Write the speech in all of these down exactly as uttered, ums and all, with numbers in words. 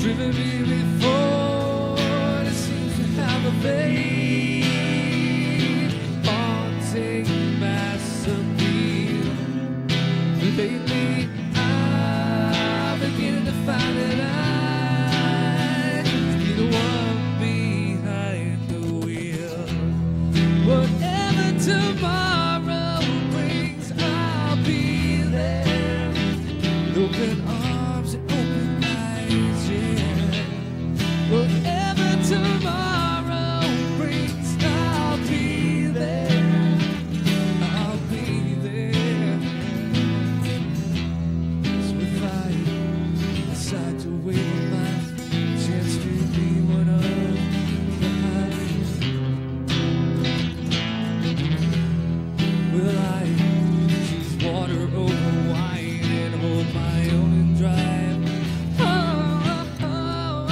driven me before. It seems to have a fate, haunting mass appeal. Lately, I'm beginning to find that I be the one behind the wheel. Whatever tomorrow brings, I'll be there. Open arms and open eyes, yeah. Whatever tomorrow brings, I'll be there. I'll be there. So if I decide to wait my chance to be one of the highs, will I choose water over wine and hold my own and drive? Oh, oh, oh,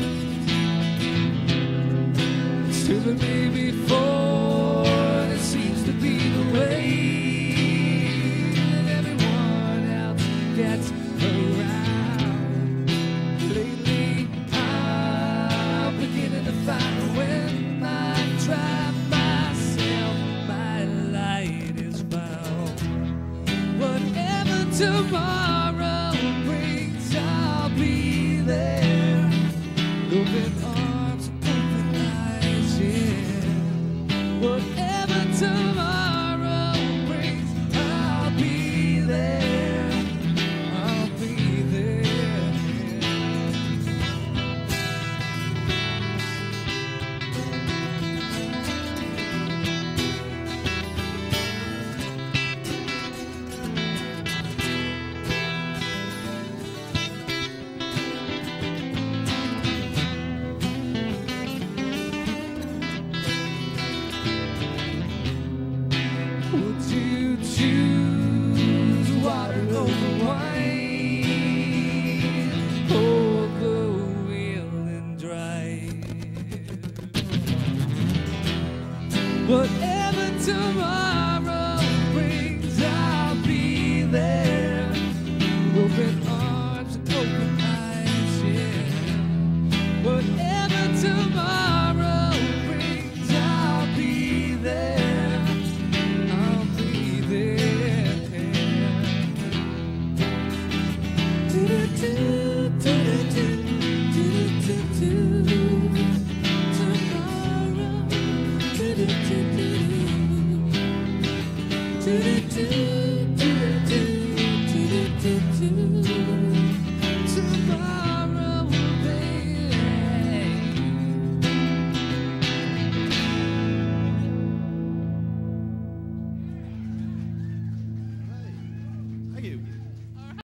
oh. It's driven me before. It seems to be the way that everyone else gets around. Lately, I'm beginning to find when I drive myself, my light is found. Whatever tomorrow brings, I'll be there. Open arms, open eyes, yeah. Whatever tomorrow brings, I'll be there. I'll be there. Would you choose water over wine? Hold the wheel and drive. Whatever tomorrow brings, I'll be there. Open arms and open eyes, yeah. Whatever tomorrow brings, I'll be there. I'll be there. Do-do-do.